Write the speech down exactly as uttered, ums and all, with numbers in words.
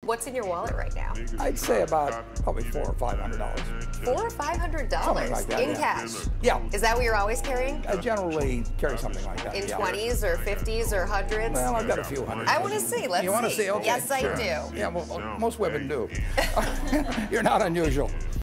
What's in your wallet right now? I'd say about probably four or five hundred dollars. Four or five hundred dollars like that, in yeah. cash. Yeah. Is that what you're always carrying? I generally carry something like that. In yeah. twenties or fifties or hundreds? Well, I've got a few hundred. I want to see. Let's You want to see. see? Okay, Yes, I sure. do. Yeah, well, most women do. You're not unusual.